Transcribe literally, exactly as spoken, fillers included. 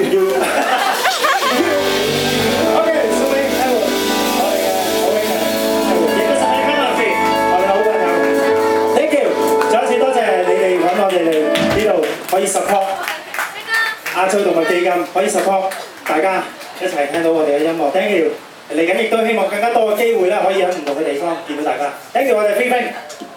OK， 送俾 Edward， 我哋嘅好兄弟 Edward， 亦都送俾 Kennedy， 我哋好朋友。Thank you， 再一次多謝你哋揾我哋嚟呢度可以 support 亞洲動物基金，可以 support 大家一齊聽到我哋嘅音樂。Thank you， 嚟緊亦都希望更加多嘅機會咧，可以喺唔同嘅地方見到大家。Thank you， 我哋飛飛。